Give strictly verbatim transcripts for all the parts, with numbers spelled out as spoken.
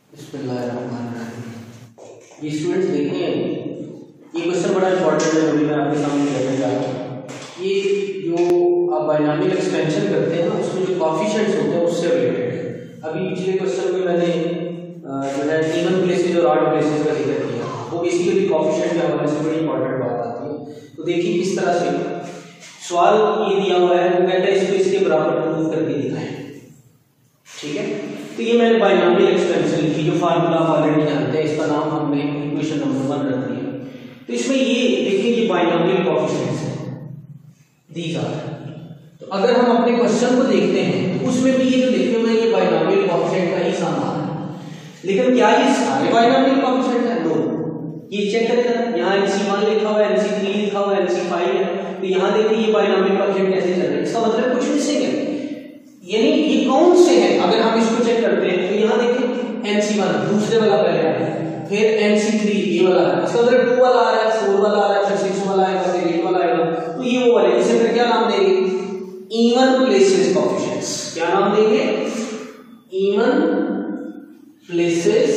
ये स्टूडेंट्स देखिए, ये क्वेश्चन बड़ा इंपॉर्टेंट है, अभी मैं आपके सामने लेने जा रहा हूँ। ये जो आप बाइनॉमियल एक्सपेंशन करते हैं ना, उसमें जो कॉफिशिएंट्स होते हैं उससे रिलेटेड है। अभी पिछले क्वेश्चन में मैंने जो है इवन प्लेसेस और ऑड प्लेसेस का जिक्र किया, वो बेसिकली कॉफिशिएंट के हवाले से बड़ी इंपॉर्टेंट बात आती है। तो देखिए किस तरह से सवाल ये दिया हुआ है, वो कहता है इसको इसके बराबर प्रूव करके दिखाएं। ठीक है, तो ये मैंने बाइनॉमियल एक्सपेंशन लिखी, जो फार्मूला आप ऑलरेडी जानते हैं, इसका नाम हमने इक्वेशन नंबर वन रख दिया। तो इसमें ये देखिए ये बाइनॉमियल कोएफिशिएंट्स हैं, दीज आर। तो अगर हम अपने क्वेश्चन को देखते हैं तो उसमें भी ये जो लिखे हुए हैं ये बाइनॉमियल कोएफिशिएंट का ही सामान है, लेकिन क्या ये सारे बाइनॉमियल कोएफिशिएंट है? नो। ये चेक करें, यहाँ एन सी वन लिखा हुआ है, एन सी थ्री लिखा हुआ है, एन सी फाइव है, तो यहाँ देखिए ये बाइनॉमियल कोएफिशिएंट कैसे चल रहे हैं, इसका मतलब कुछ मिसिंग है, यानी ये कौन से हैं? अगर हम इसको चेक करते हैं तो यहाँ देखिए एन सी वन दूसरे वाला पहले आ रहा है, फिर एन सी थ्री ये वाला है, इसका मतलब टू वाला आ रहा है, फोर वाला आ रहा है, फिर सिक्स वाला आएगा, फिर एट वाला आएगा, तो ये वो वाले, इसे फिर क्या नाम देंगे? Even places coefficients. क्या नाम देंगे? Even places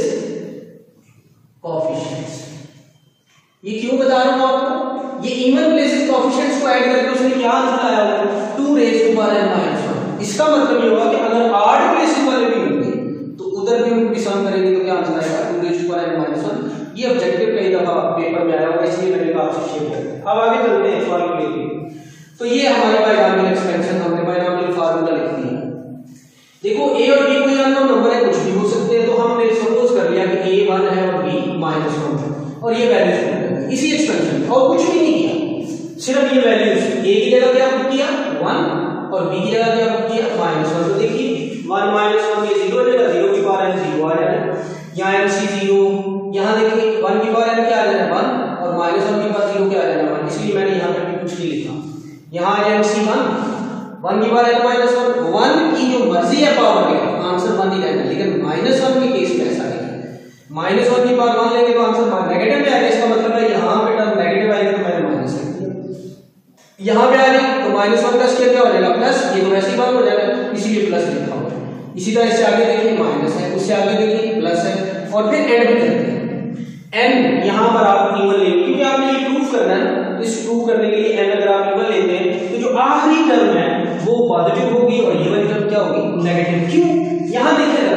coefficients. ये क्यों बता रहा हूं आपको? ये इवन प्लेसेस कोएफिशिएंट्स को ऐड करके उसने क्या आंसर आया होगा? Two raise to power N minus one. इसका मतलब ये होगा कि अगर ऑड प्लेसेस वाले भी होंगे तो उधर भी हम सम करेंगे तो क्या आंसर आएगा? Two raise to power N minus one. ये ऑब्जेक्टिव कई दफा पेपर में आया होगा, इसलिए मैंने कहा आपसे शेयर करते हैं। अब आगे चलते हैं सवाल को लेके। तो ये हमारे बाइनॉमियल एक्सपेंशन, हमने बाइनॉमियल फार्मूला लिख दिया। देखो ए और बी कोई अननोन नंबर है, कुछ भी हो सकते हैं, तो हमने सपोज कर लिया कि ए वन है और बी माइनस वन है, और ये वैल्यूज इसी एक्सपेंशन और कुछ भी नहीं किया, सिर्फ ये वैल्यूज ए की जगह क्या पुट किया? वन, और बी की जगह क्या पुट किया? Minus one. तो देखिए वन माइनस वन ये जीरो हो जाएगा, जीरो की पावर एन जीरो आ जाएगा, यहाँ एन सी जीरो, यहाँ देखिए वन की पावर एन क्या आ जाएगा? वन, और माइनस वन की पावर जीरो क्या आ जाएगा? वन। इसलिए मैंने यहाँ पे भी कुछ नहीं लिखा, यहाँ आ एन सी वन, वन की power N minus one, one की जो मर्जी है पावर के आंसर वन ही रहेगा, लेकिन माइनस वन के केस में ऐसा नहीं है। माइनस वन की पावर वन लेंगे तो आंसर नेगेटिव में आएगा, इसका मतलब है यहाँ पे टर्म नेगेटिव आएगी तो मैंने माइनस लिख दिया, यहाँ पे आ गई तो माइनस वन का स्क्वायर क्या हो जाएगा? प्लस, ये तो वैसे ही बात हो जाएगा, इसीलिए प्लस लिखा हुआ है। इसी तरह इससे आगे देखिए माइनस है, उससे आगे देखिए प्लस है, और फिर एंड में करते हैं एन। यहाँ पर आप इवन लेंगे क्योंकि आपने ये प्रूफ करना है, तो इस प्रूफ करने के लिए एन अगर आप इवन लेते हैं तो जो आखिरी टर्म है वो पॉजिटिव होगी और ये वाली टर्म क्या होगी? नेगेटिव। क्यों? यहाँ देखिएगा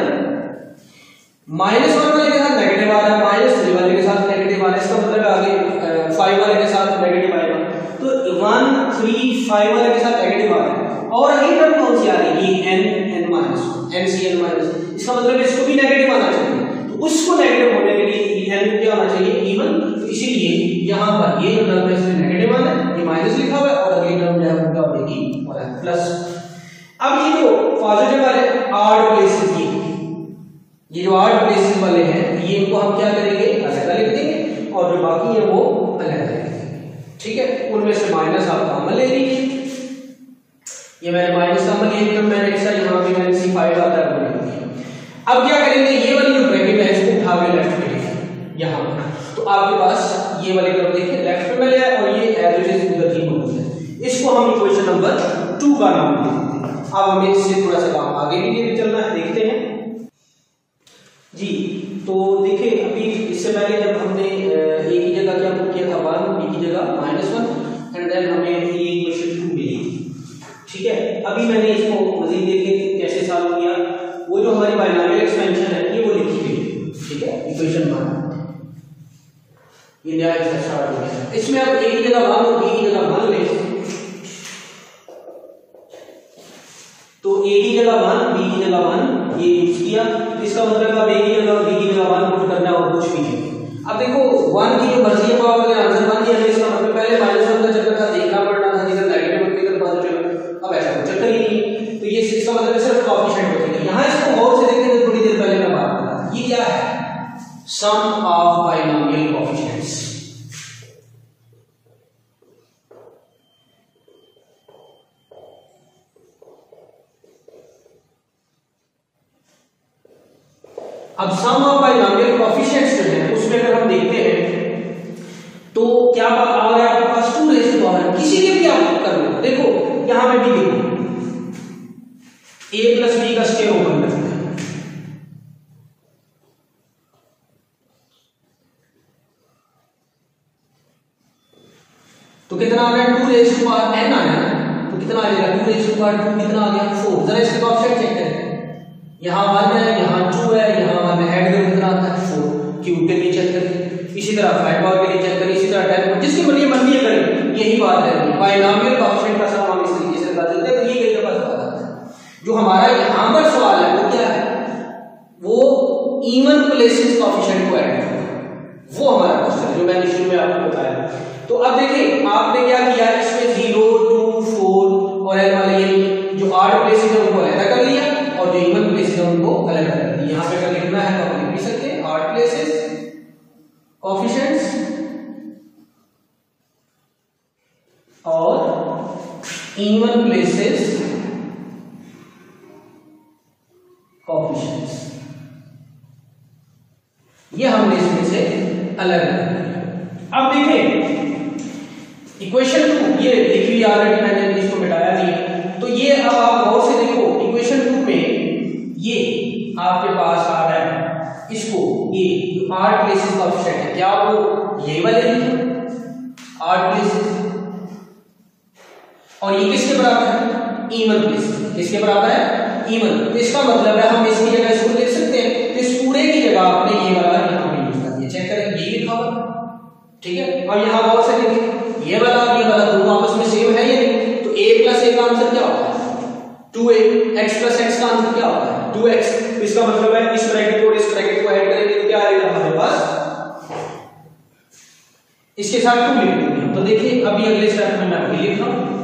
माइनस वन वाले के साथ नेगेटिव आ रहा है, माइनस थ्री वाले के साथ नेगेटिव आ रहा है, इसका मतलब आगे फाइव वाले के साथ नेगेटिव आएगा, तो वन थ्री फाइव वाले के साथ नेगेटिव आ रहा है, और अगली टर्म कौन सी आ रही है? N N minus N C N minus, इसका मतलब इसको भी नेगेटिव आना चाहिए, तो उसको नेगेटिव होने के लिए एन क्या आना चाहिए? इवन। तो इसीलिए यहाँ पर ये जो टर्म है इसमें नेगेटिव आना है, ये माइनस लिखा हुआ है, और अगली टर्म जो है वो क्या हो जाएगी? प्लस। अब ये जो पॉजिटिव वाले ऑड प्लेसेस, ये ये जो ऑड प्लेसेस वाले हैं, ये इनको हम क्या करेंगे? अलग लिख देंगे, और जो बाकी है वो अलग लिख देंगे। ठीक है, उनमें से माइनस आप कॉमन ले लीजिए, ये मैंने माइनस कॉमन ले लिया, मैंने एक्स्ट्रा यहाँ पे मैंने सी फाइव आता है वो लिख दिया। अब क्या करेंगे? ये वाली जो ब्रैकेट है इसको उठा के लेफ्ट में लिखें यहाँ, तो आपके पास ये वाली टर्म देखिए लेफ्ट में ले आए, और ये एवरेज उधर ही मौजूद है, इसको हम इक्वेशन नंबर टू का नाम दे देते हैं। अब हमें इससे थोड़ा सा काम आगे भी लेके चलना है, देखते हैं जी। तो देखिए अभी इससे पहले जब हमने ए की जगह क्या पुट किया था? वन, बी की जगह माइनस वन, एंड देन हमें ये इक्वेशन टू मिली। ठीक है, अभी मैंने इसको मजीद देखिए कैसे सॉल्व किया, वो जो हमारी बाइनॉमियल एक्सपेंशन है ये वो लिखी गई। ठीक है, इक्वेशन वन ये नया स्टार्ट हो गया, इसमें अब ए की जगह वन और बी की जगह वन ले, तो ए की जगह वन, बी की जगह वन ये यूज किया, तो इसका मतलब अब ए की जगह और बी की जगह वन पुट करना और कुछ भी नहीं। अब देखो वन की जो मर्जी है पावर का आंसर वन दिया, इसका मतलब पहले माइनस वन का चक्कर था, देखना पड़ना था इधर नेगेटिव और इधर पॉजिटिव, अब ऐसा कोई चक्कर ही नहीं, तो ये इसका मतलब सिर्फ कोएफिशिएंट होते हैं। यहाँ इसको गौर से देखेंगे, थोड़ी देर पहले मैं बात कर रहा था, ये क्या है? Sum of binomial coefficients. अब सम ऑफ बाइनॉमियल कोएफिशिएंट्स जो है उसमें अगर हम देखते हैं तो क्या बात आ गया आपके पास? टू रेज़ टू पावर, किसी के भी आप करना, देखो यहां पे भी देखो ए प्लस बी का स्क्वायर ओपन करते हैं, तो कितना आ गया two raise to power N आया तो कितना आ जाएगा two raise to power two कितना आ गया फोर। जरा इसके कोएफिशिएंट चेक करें, यहाँ वन है यहाँ टू है यहाँ वन है, ऐड करो कितना आता है फोर। क्यूब के लिए चेक करें, इसी तरह फाइव पावर के लिए चेक करें, इसी तरह टेन जिसके लिए मन भी करें यही बात है। बाइनोमियल कोएफिशिएंट का सम हम इस तरीके से निकाल देते हैं। तो ये कई दफा सवाल आता है। जो हमारा यहाँ पर सवाल है वो क्या है, वो इवन प्लेसेस कोएफिशिएंट को ऐड करना, वो हमारा क्वेश्चन है जो मैंने शुरू में आपको बताया। तो अब देखिए आपने क्या किया, इसमें जीरो टू फोर और एल वाले ये जो आठ प्लेसेस है उनको अलग कर लिया और जो इवन प्लेसेस है उनको अलग कर दिया। यहाँ पे अगर लिखना है तो आप लिख भी सकते हैं आठ प्लेसेस कोएफिशिएंट्स और इवन प्लेसेस कोएफिशिएंट्स, ये हमने इसमें से अलग कर दिया। अब देखिए इक्वेशन टू ये लिखी हुई ऑलरेडी मैंने इसको मिटाया नहीं है। तो ये अब आप गौर से देखो इक्वेशन टू में ये आपके पास आ रहा है, इसको ये आठ प्लेसेस कोएफिशिएंट है, क्या वो ये वाले आठ प्लेसेस और ये किसके बराबर है इवन प्लेसेस, किसके बराबर है इवन। तो इसका मतलब है हम इसकी जगह इसको लिख सकते हैं, तो इस पूरे की जगह आपने ये वाला यहाँ पे यूज कर दिया। चेक करें ये लिखा हुआ ठीक है। अब यहाँ गौर से देखिए ये वाला और ये वाला दोनों आपस में सेम है या नहीं, तो a प्लस a का आंसर क्या होता है two A, x plus x का आंसर क्या होता है टू एक्स। तो इसका मतलब है इस ब्रैकेट को और इस ब्रैकेट को ऐड करेंगे तो क्या आएगा हमारे पास, इसके साथ टू लिख देंगे। तो देखिए अभी अगले स्टेप में मैं अभी लिख रहा हूं,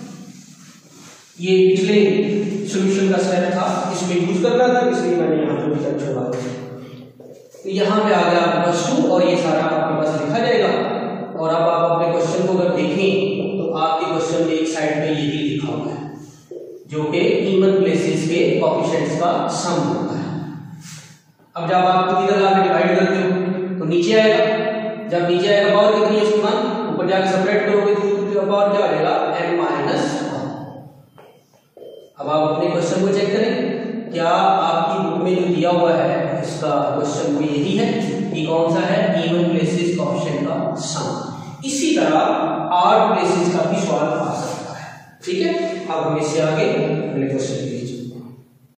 ये पिछले सॉल्यूशन का स्टेप था इसमें यूज करना था इसलिए मैंने यहाँ पे स्टेप छोड़ा। तो यहाँ पे आ गया आपके पास टू और ये सारा आपके पास लिखा जाएगा। और अब आप अपने क्वेश्चन को अगर देखें तो आपके क्वेश्चन में एक साइड पे यही लिखा हुआ है जो कि इवन प्लेसेस के कोएफिशिएंट्स का सम होता है। अब जब आप इधर आके डिवाइड करते हो तो नीचे आएगा, जब नीचे आएगा पावर कितनी है उसकी वन, ऊपर जाके सेपरेट करोगे तो पावर क्या आ जाएगा n माइनस वन। अब आप अपने क्वेश्चन को चेक करें, क्या आपकी बुक में जो दिया हुआ है इसका क्वेश्चन वो यही है कि कौन सा है इवन प्लेसेस कोएफिशिएंट का सम। इसी तरह आठ प्लेसेस का भी सवाल आ सकता है। ठीक है, अब हम इससे आगे अगले क्वेश्चन